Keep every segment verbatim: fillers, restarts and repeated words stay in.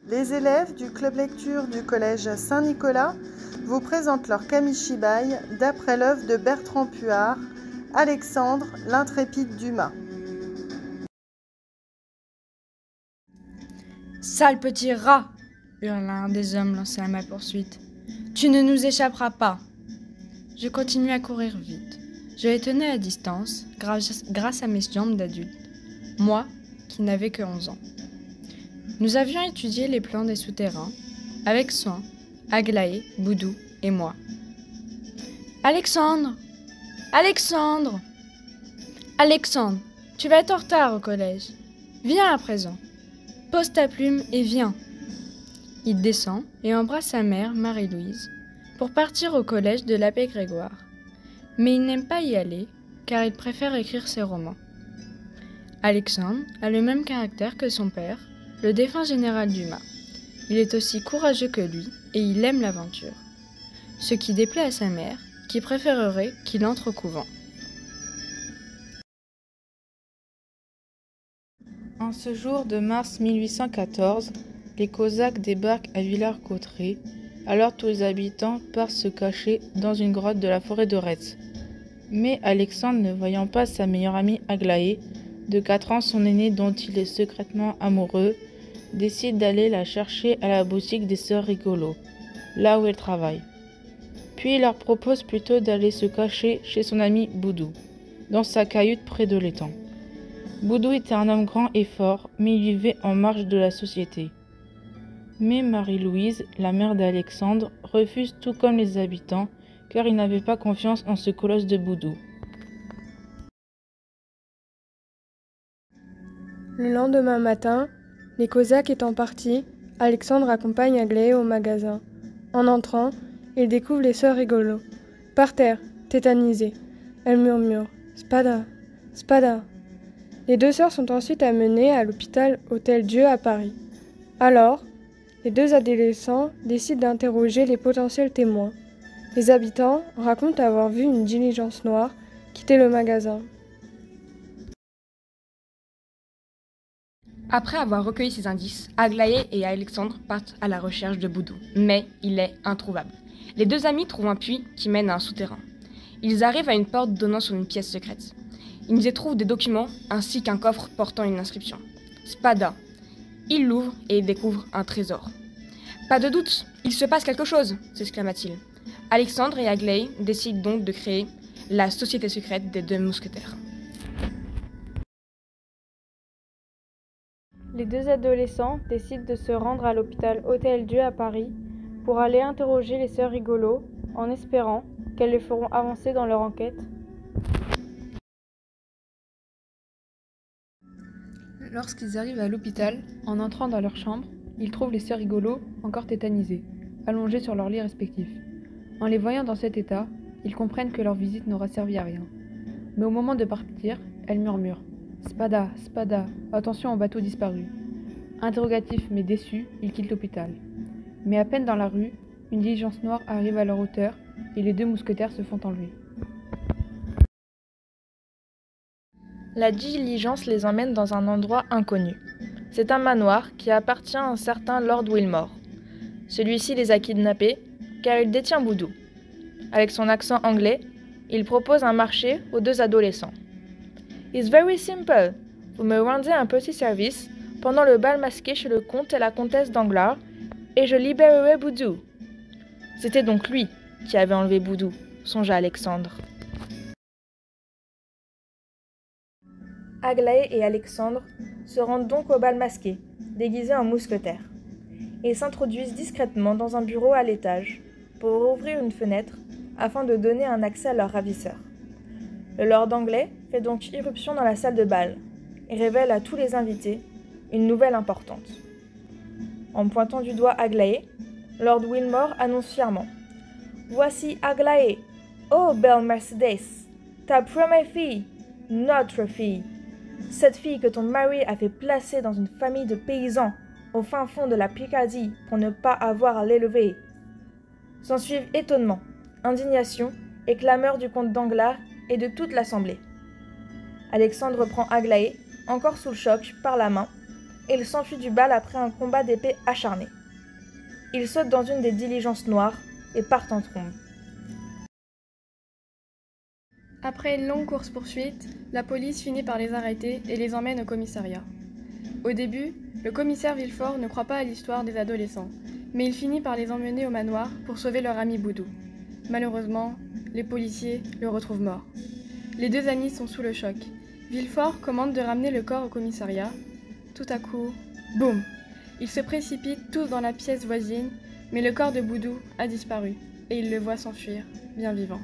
Les élèves du club lecture du collège Saint-Nicolas vous présentent leur kamishibai d'après l'œuvre de Bertrand Puart, Alexandre, l'intrépide Dumas. Sale petit rat, hurla un des hommes lancés à ma poursuite. Tu ne nous échapperas pas. Je continuai à courir vite. Je les tenais à distance grâce, grâce à mes jambes d'adulte, moi qui n'avais que onze ans. Nous avions étudié les plans des souterrains, avec soin, Aglaé, Boudou et moi. Alexandre! Alexandre! Alexandre, tu vas être en retard au collège. Viens à présent. Pose ta plume et viens. Il descend et embrasse sa mère, Marie-Louise, pour partir au collège de l'abbé Grégoire. Mais il n'aime pas y aller, car il préfère écrire ses romans. Alexandre a le même caractère que son père, le défunt général Dumas. Il est aussi courageux que lui et il aime l'aventure. Ce qui déplaît à sa mère, qui préférerait qu'il entre au couvent. En ce jour de mars mille huit cent quatorze, les Cosaques débarquent à Villers-Cotterêts. Alors tous les habitants partent se cacher dans une grotte de la forêt de Retz. Mais Alexandre, ne voyant pas sa meilleure amie Aglaé, de quatre ans, son aîné dont il est secrètement amoureux, décide d'aller la chercher à la boutique des sœurs Rigolo, là où elle travaille. Puis il leur propose plutôt d'aller se cacher chez son ami Boudou, dans sa cahute près de l'étang. Boudou était un homme grand et fort, mais il vivait en marge de la société. Mais Marie-Louise, la mère d'Alexandre, refuse tout comme les habitants, car il n'avait pas confiance en ce colosse de Boudou. Le lendemain matin, les Cosaques étant partis, Alexandre accompagne Aglaé au magasin. En entrant, il découvre les sœurs Rigolo, par terre, tétanisées. Elles murmurent « Spada, Spada ». Les deux sœurs sont ensuite amenées à l'hôpital Hôtel-Dieu à Paris. Alors, les deux adolescents décident d'interroger les potentiels témoins. Les habitants racontent avoir vu une diligence noire quitter le magasin. Après avoir recueilli ces indices, Aglaé et Alexandre partent à la recherche de Boudou, mais il est introuvable. Les deux amis trouvent un puits qui mène à un souterrain. Ils arrivent à une porte donnant sur une pièce secrète. Ils y trouvent des documents ainsi qu'un coffre portant une inscription. Spada. Ils l'ouvrent et découvrent un trésor. Pas de doute, il se passe quelque chose, s'exclama-t-il. Alexandre et Aglaé décident donc de créer la société secrète des deux mousquetaires. Les deux adolescents décident de se rendre à l'hôpital Hôtel-Dieu à Paris pour aller interroger les sœurs Rigolo en espérant qu'elles les feront avancer dans leur enquête. Lorsqu'ils arrivent à l'hôpital, en entrant dans leur chambre, ils trouvent les sœurs Rigolo encore tétanisées, allongées sur leurs lits respectifs. En les voyant dans cet état, ils comprennent que leur visite n'aura servi à rien. Mais au moment de partir, elles murmurent « Spada, Spada, attention au bateau disparu ». Interrogatifs mais déçus, ils quittent l'hôpital. Mais à peine dans la rue, une diligence noire arrive à leur hauteur et les deux mousquetaires se font enlever. La diligence les emmène dans un endroit inconnu. C'est un manoir qui appartient à un certain Lord Wilmore. Celui-ci les a kidnappés car il détient Boudou. Avec son accent anglais, il propose un marché aux deux adolescents. « It's very simple. Vous me rendez un petit service pendant le bal masqué chez le comte et la comtesse d'Anglars et je libérerai Boudou. » C'était donc lui qui avait enlevé Boudou, songea Alexandre. Aglaé et Alexandre se rendent donc au bal masqué, déguisés en mousquetaires. Ils s'introduisent discrètement dans un bureau à l'étage pour ouvrir une fenêtre afin de donner un accès à leur ravisseur. Le lord anglais fait donc irruption dans la salle de bal et révèle à tous les invités une nouvelle importante. En pointant du doigt Aglaé, Lord Wilmore annonce fièrement « Voici Aglaé, oh belle Mercedes, ta première fille, notre fille. Cette fille que ton mari a fait placer dans une famille de paysans au fin fond de la Picardie pour ne pas avoir à l'élever. » S'ensuivent étonnement, indignation et clameur du comte d'Anglars et de toute l'assemblée. Alexandre prend Aglaé, encore sous le choc, par la main, et il s'enfuit du bal après un combat d'épée acharné. Il saute dans une des diligences noires et part en trombe. Après une longue course-poursuite, la police finit par les arrêter et les emmène au commissariat. Au début, le commissaire Villefort ne croit pas à l'histoire des adolescents, mais il finit par les emmener au manoir pour sauver leur ami Boudou. Malheureusement, les policiers le retrouvent mort. Les deux amis sont sous le choc. Villefort commande de ramener le corps au commissariat. Tout à coup, boum! Ils se précipitent tous dans la pièce voisine, mais le corps de Boudou a disparu, et ils le voient s'enfuir, bien vivant.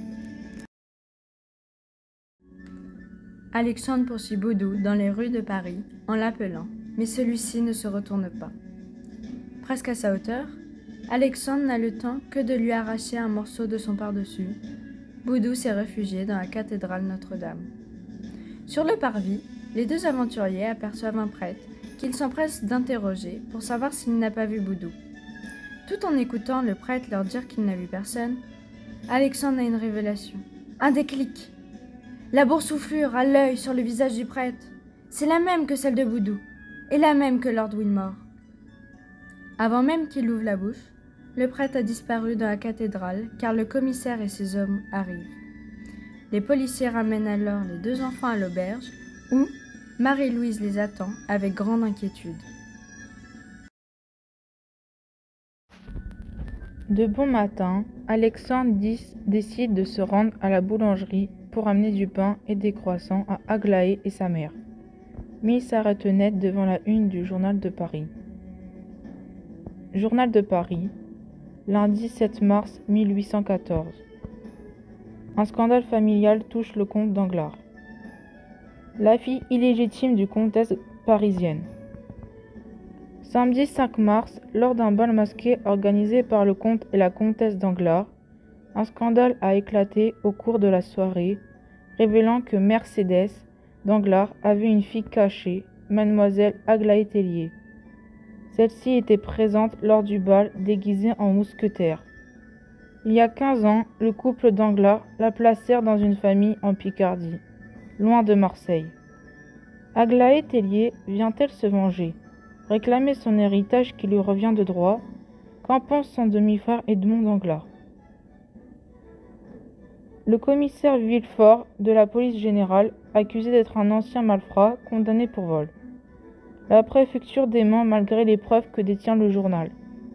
Alexandre poursuit Boudou dans les rues de Paris en l'appelant, mais celui-ci ne se retourne pas. Presque à sa hauteur, Alexandre n'a le temps que de lui arracher un morceau de son par-dessus. Boudou s'est réfugié dans la cathédrale Notre-Dame. Sur le parvis, les deux aventuriers aperçoivent un prêtre qu'ils s'empressent d'interroger pour savoir s'il n'a pas vu Boudou. Tout en écoutant le prêtre leur dire qu'il n'a vu personne, Alexandre a une révélation, un déclic. La boursouflure à l'œil sur le visage du prêtre, c'est la même que celle de Boudou, et la même que Lord Wilmore. Avant même qu'il ouvre la bouche, le prêtre a disparu dans la cathédrale car le commissaire et ses hommes arrivent. Les policiers ramènent alors les deux enfants à l'auberge où Marie-Louise les attend avec grande inquiétude. De bon matin, Alexandre décide de se rendre à la boulangerie pour amener du pain et des croissants à Aglaé et sa mère. Mais il s'arrête net devant la une du Journal de Paris. Journal de Paris, lundi sept mars mille huit cent quatorze. Un scandale familial touche le comte Danglars. La fille illégitime du comtesse parisienne. Samedi cinq mars, lors d'un bal masqué organisé par le comte et la comtesse Danglars, un scandale a éclaté au cours de la soirée, révélant que Mercédès Danglars avait une fille cachée, mademoiselle Aglaé Tellier. Celle-ci était présente lors du bal déguisée en mousquetaire. Il y a quinze ans, le couple Danglars la placèrent dans une famille en Picardie, loin de Marseille. Aglaé Tellier vient-elle se venger, réclamer son héritage qui lui revient de droit? Qu'en pense son demi-frère Edmond Danglars? Le commissaire Villefort de la police générale, accusé d'être un ancien malfrat, condamné pour vol. La préfecture dément malgré les preuves que détient le journal.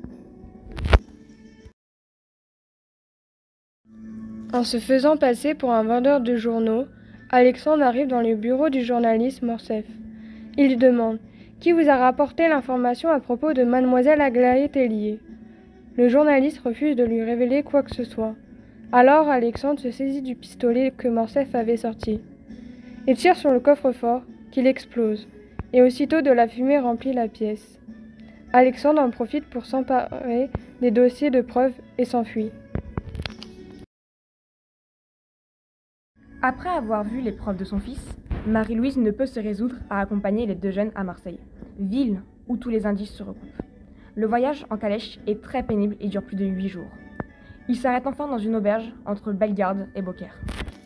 En se faisant passer pour un vendeur de journaux, Alexandre arrive dans le bureau du journaliste Morcerf. Il lui demande « Qui vous a rapporté l'information à propos de mademoiselle Aglaé Tellier ?» Le journaliste refuse de lui révéler quoi que ce soit. Alors Alexandre se saisit du pistolet que Morcerf avait sorti. Il tire sur le coffre-fort, qu'il explose, et aussitôt de la fumée remplit la pièce. Alexandre en profite pour s'emparer des dossiers de preuves et s'enfuit. Après avoir vu les preuves de son fils, Marie-Louise ne peut se résoudre à accompagner les deux jeunes à Marseille, ville où tous les indices se recoupent. Le voyage en calèche est très pénible et dure plus de huit jours. Ils s'arrêtent enfin dans une auberge entre Bellegarde et Beaucaire.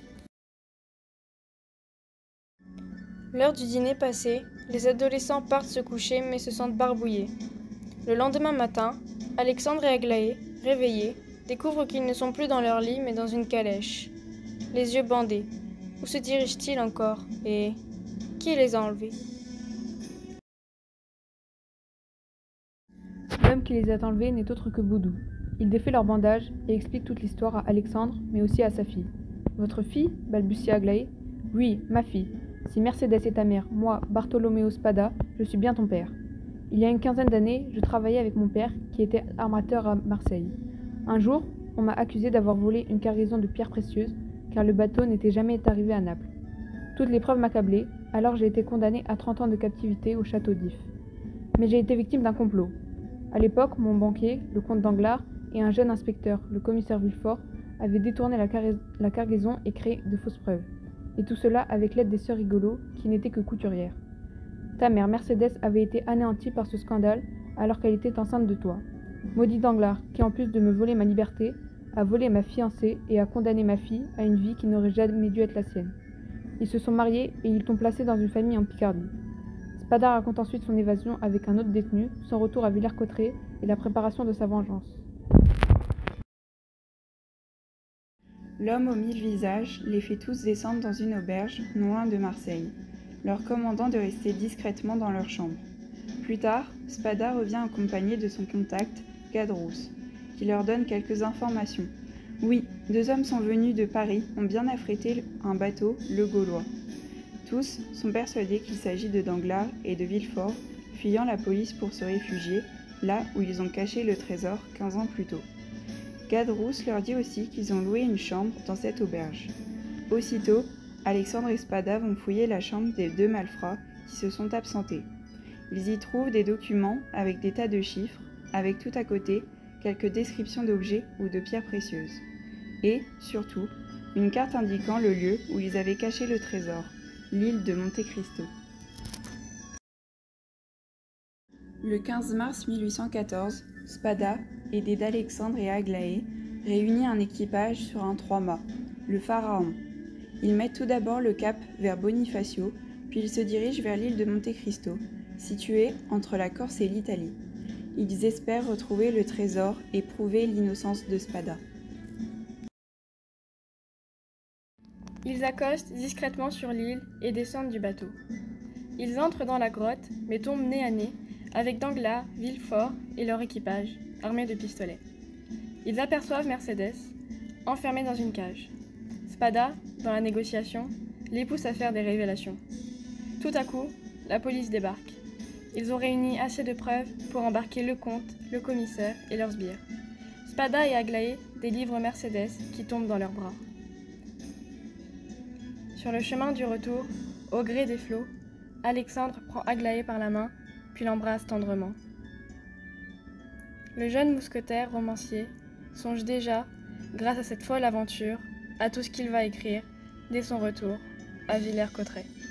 L'heure du dîner passée, les adolescents partent se coucher mais se sentent barbouillés. Le lendemain matin, Alexandre et Aglaé, réveillés, découvrent qu'ils ne sont plus dans leur lit mais dans une calèche. Les yeux bandés. Où se dirigent-ils encore? Et qui les a enlevés? L'homme qui les a enlevés n'est autre que Boudou. Il défait leur bandage et explique toute l'histoire à Alexandre, mais aussi à sa fille. « Votre fille » balbutia Aglaé. « Oui, ma fille. Si Mercédès est ta mère, moi, Bartholoméo Spada, je suis bien ton père. Il y a une quinzaine d'années, je travaillais avec mon père, qui était armateur à Marseille. Un jour, on m'a accusé d'avoir volé une cargaison de pierres précieuses, car le bateau n'était jamais arrivé à Naples. Toutes les preuves m'accablaient, alors j'ai été condamné à trente ans de captivité au château d'If. Mais j'ai été victime d'un complot. À l'époque, mon banquier, le comte Danglars, et un jeune inspecteur, le commissaire Villefort, avaient détourné la, car la cargaison et créé de fausses preuves. Et tout cela avec l'aide des sœurs Rigolo, qui n'étaient que couturières. Ta mère Mercédès avait été anéantie par ce scandale, alors qu'elle était enceinte de toi. Maudit Danglars, qui en plus de me voler ma liberté, a volé ma fiancée et a condamné ma fille à une vie qui n'aurait jamais dû être la sienne. Ils se sont mariés et ils t'ont placé dans une famille en Picardie. Spada raconte ensuite son évasion avec un autre détenu, son retour à Villers-Cotterêts et la préparation de sa vengeance. L'homme aux mille visages les fait tous descendre dans une auberge, non loin de Marseille, leur commandant de rester discrètement dans leur chambre. Plus tard, Spada revient accompagné de son contact, Gadrousse, qui leur donne quelques informations. Oui, deux hommes sont venus de Paris, ont bien affrété un bateau, le Gaulois. Tous sont persuadés qu'il s'agit de Danglars et de Villefort, fuyant la police pour se réfugier, là où ils ont caché le trésor quinze ans plus tôt. Gadrousse leur dit aussi qu'ils ont loué une chambre dans cette auberge. Aussitôt, Alexandre et Spada vont fouiller la chambre des deux malfrats qui se sont absentés. Ils y trouvent des documents avec des tas de chiffres, avec tout à côté quelques descriptions d'objets ou de pierres précieuses. Et, surtout, une carte indiquant le lieu où ils avaient caché le trésor, l'île de Monte Cristo. Le quinze mars mille huit cent quatorze, Spada, aidé d'Alexandre et Aglaé, réunit un équipage sur un trois-mâts, le Pharaon. Ils mettent tout d'abord le cap vers Bonifacio, puis ils se dirigent vers l'île de Monte Cristo, située entre la Corse et l'Italie. Ils espèrent retrouver le trésor et prouver l'innocence de Spada. Ils accostent discrètement sur l'île et descendent du bateau. Ils entrent dans la grotte, mais tombent nez à nez avec Danglars, Villefort et leur équipage, armés de pistolets. Ils aperçoivent Mercédès, enfermée dans une cage. Spada, dans la négociation, les pousse à faire des révélations. Tout à coup, la police débarque. Ils ont réuni assez de preuves pour embarquer le comte, le commissaire et leurs sbires. Spada et Aglaé délivrent Mercédès qui tombe dans leurs bras. Sur le chemin du retour, au gré des flots, Alexandre prend Aglaé par la main, puis l'embrasse tendrement. Le jeune mousquetaire romancier songe déjà, grâce à cette folle aventure, à tout ce qu'il va écrire dès son retour à Villers-Cotterêts.